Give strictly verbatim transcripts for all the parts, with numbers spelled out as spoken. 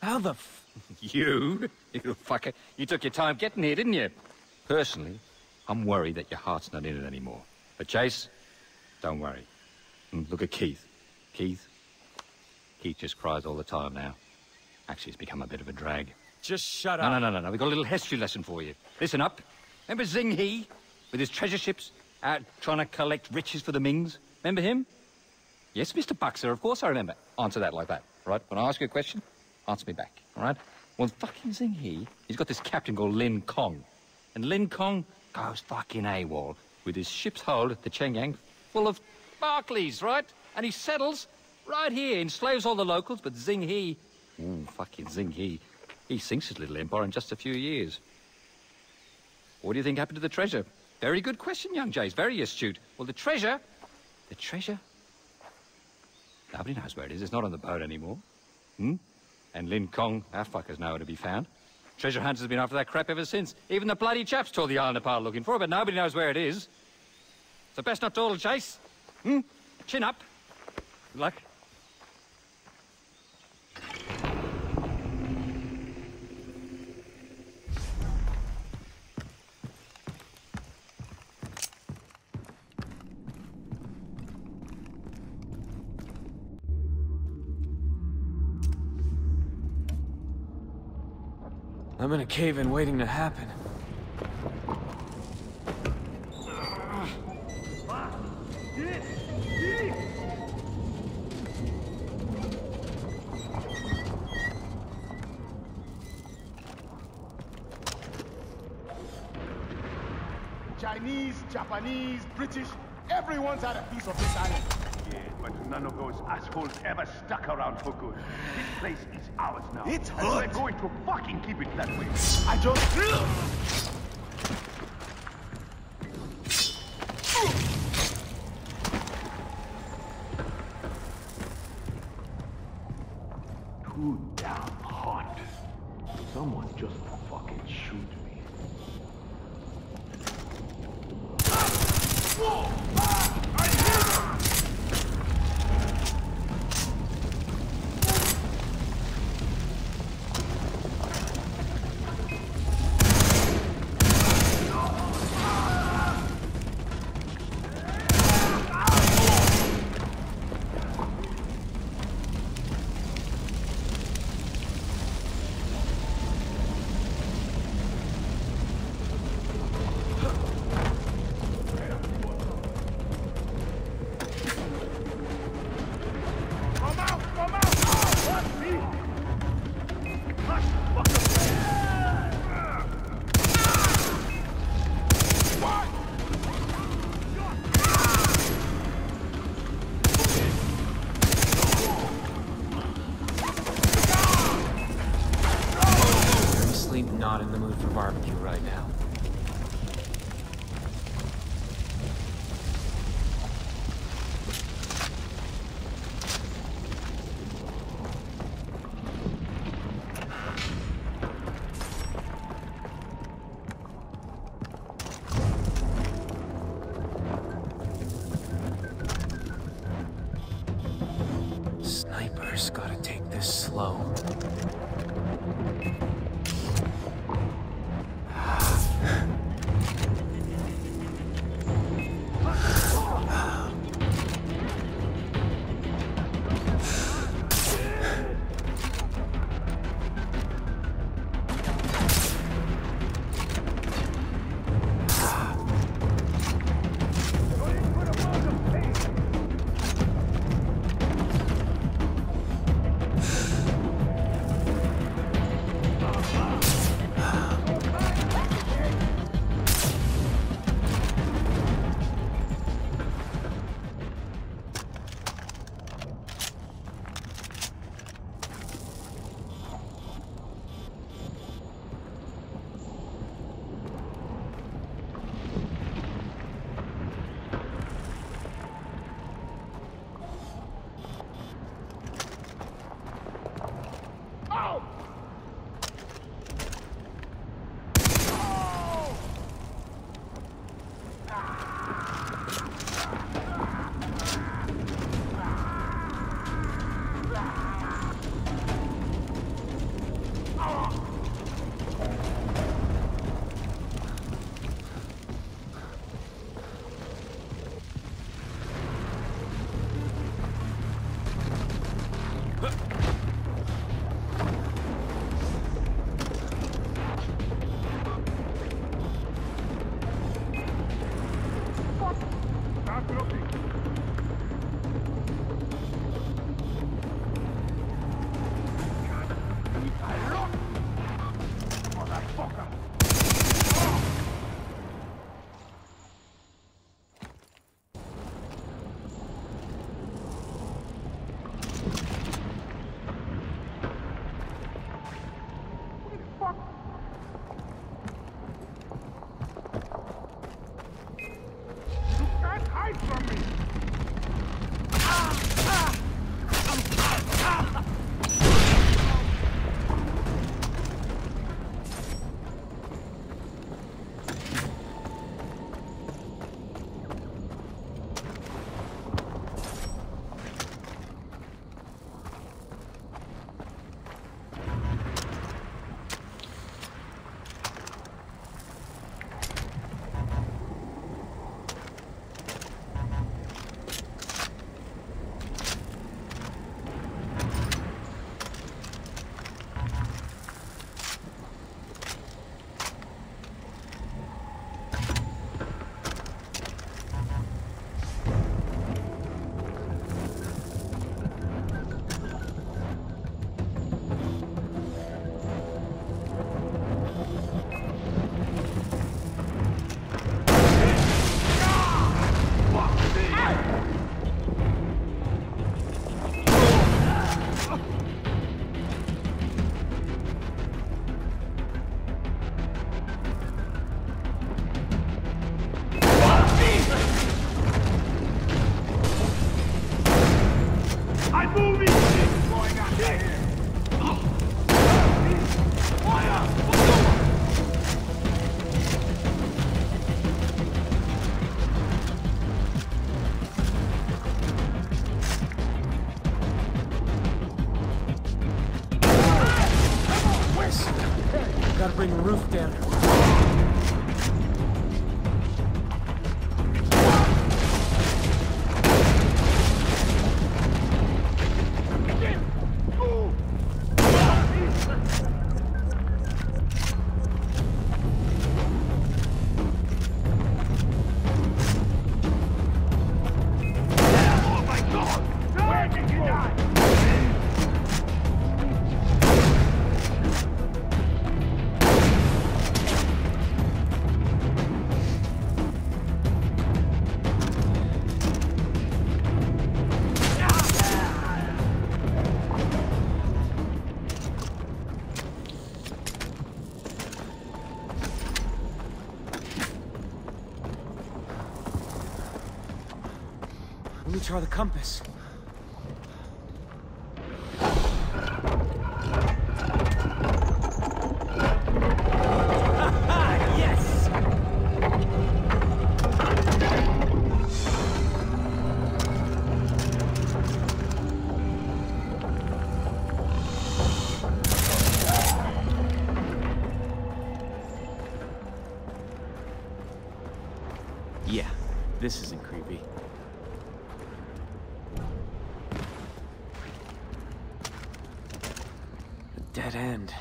How the f... You? You fucker. You took your time getting here, didn't you? Personally, I'm worried that your heart's not in it anymore. But Chase, don't worry. Look at Keith. Keith? Keith just cries all the time now. Actually, it's become a bit of a drag. Just shut no, up. No, no, no, no. We've got a little history lesson for you. Listen up. Remember Zing He? With his treasure ships out trying to collect riches for the Mings? Remember him? Yes, Mister Buxer, of course I remember. Answer that like that, all right? When I ask you a question, answer me back, all right? Well, fucking Zing He, he's got this captain called Lin Kong. And Lin Kong goes fucking AWOL with his ship's hold, the Chengyang, full of Barclays, right? And he settles right here, enslaves all the locals, but Zing He, ooh, fucking Zing He, he sinks his little empire in just a few years. What do you think happened to the treasure? Very good question, young Jays, very astute. Well, the treasure, the treasure, nobody knows where it is. It's not on the boat anymore. Hmm? And Lin Kong, our fucker's nowhere to be found. Treasure hunters have been after that crap ever since. Even the bloody chaps tore the island apart looking for it, but nobody knows where it is. So best not dawdle, Chase. Hmm? Chin up. Good luck. I'm in a cave-in waiting to happen. Chinese, Japanese, British, everyone's had a piece of this island. Yeah, but none of those assholes ever stuck around for good. This place is ours now. It's and hot. we're going to fucking keep it that way. I just... Too damn hot. Someone just fucking shoot me. Not in the mood for barbecue right now. Sniper's gotta take this slow. moving! What's going on here? Fire! Gotta bring the roof down. Oh my God! Where did you die? Let me try the compass. Yes! Yeah, this isn't creepy. Dead end.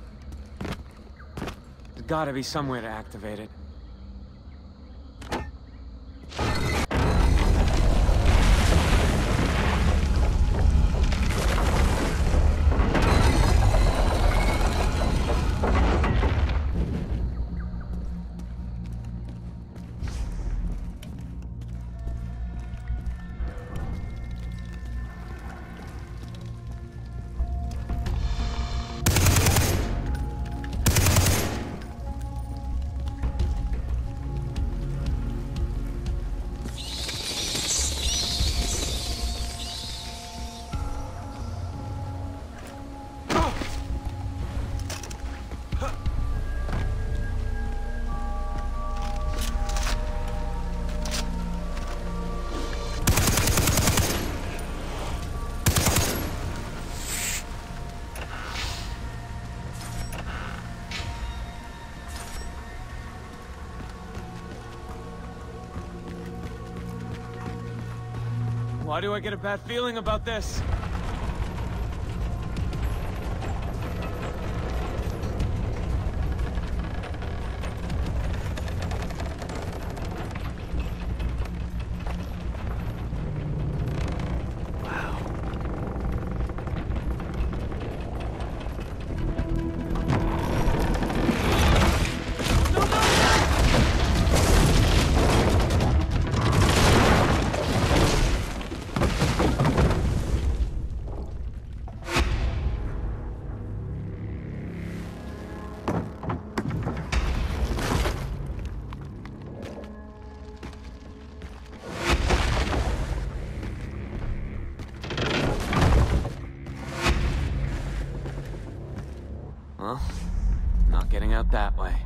There's gotta be some way to activate it. Why do I get a bad feeling about this? Well, not getting out that way.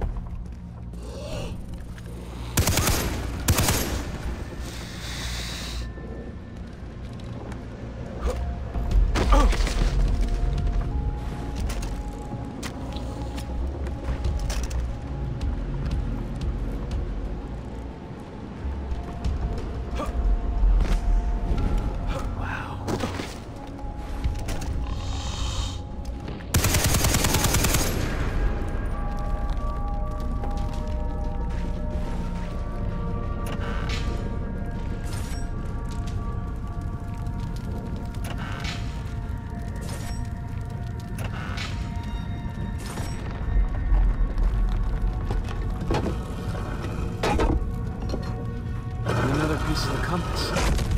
Another piece of the compass.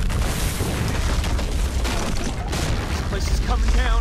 This place is coming down.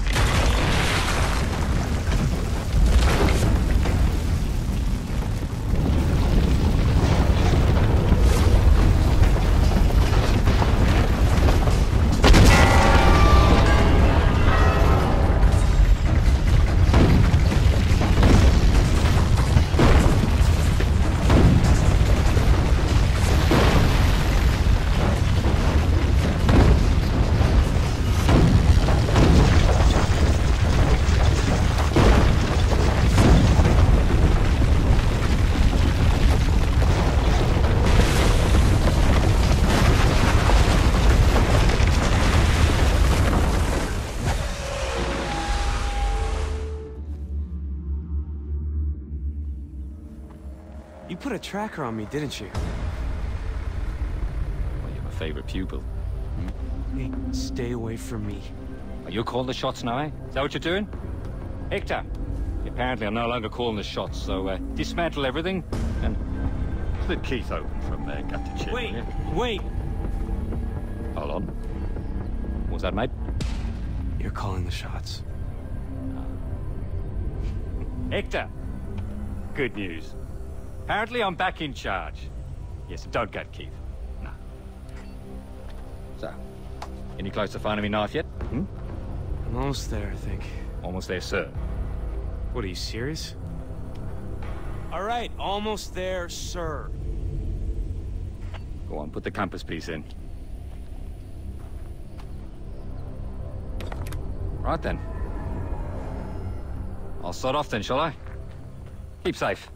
You put a tracker on me, didn't you? Well, you're my favorite pupil. Hey, stay away from me. Are you calling the shots now, eh? Is that what you're doing? Hector, apparently I'm no longer calling the shots, so uh, dismantle everything and split Keith open from uh, gut to chin. Wait, will you? wait! Hold on. What was that, mate? You're calling the shots. Hector, good news. Apparently I'm back in charge. Yes, don't gut Keith. No. So, any close to finding me knife yet? Hmm? I'm almost there, I think. Almost there, sir. What, are you serious? All right, almost there, sir. Go on, put the compass piece in. Right then. I'll start off then, shall I? Keep safe.